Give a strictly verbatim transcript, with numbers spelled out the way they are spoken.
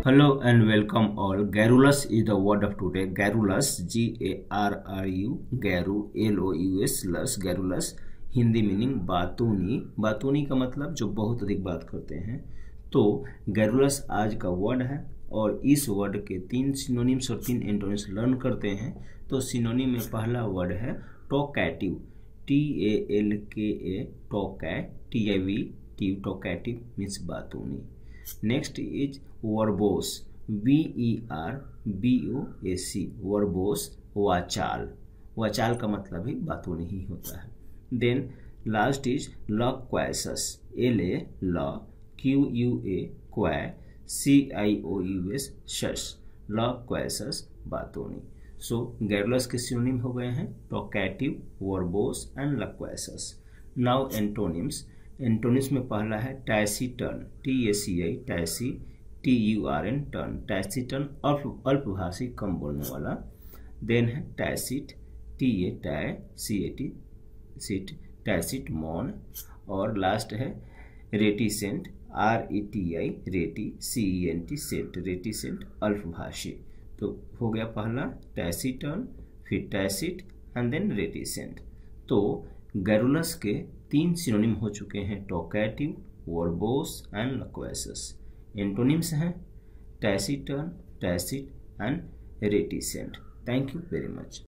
Hello and welcome all. Garrulous is the word of today. Garrulous, G A R R U, Garu, L O U S, लस, Garrulous, Hindi meaning बातूनी। बातूनी का मतलब जो बहुत अधिक बात करते हैं। तो Garrulous आज का वर्ड है और इस वर्ड के तीन सिनोनिम्स और तीन एंटोनिम्स लर्न करते हैं। तो सिनोनिम में पहला वर्ड है टॉकैटिव, T A L K A, टॉकै, T I V E, talkative means बातूनी। Next is verbose, V E R B O A C, verbose, वाचाल। वाचाल का मतलब ही बातूनी ही होता है। Then last is loquacious, L A ल, क्यू यू ए क्वै, C I O U S शस, लक्वैसस बातूनी। सो गैरुलस के सिनोनिम हो गए हैं talkative, verbose and loquacious. Now antonyms. Antonyms में पहला है taciturn, T A C I, टैसी, T U R N, turn. Taciturn अल्प अल्पभाषी, कम बोलने वाला। देन है टैसिट, टी ए टै, C A T, sit, tacit मौन। और लास्ट है reticent, R E T I, रेटी, C E N T, cent, reticent अल्पभाषी। तो हो गया पहला टैसीटर्न, फिर टैसिट एंड देन रेटिसेंट। तो गैरुलस के तीन सिनोनिम हो चुके हैं talkative, verbose and loquacious. Antonyms हैं taciturn, tacit and reticent. Thank you very much.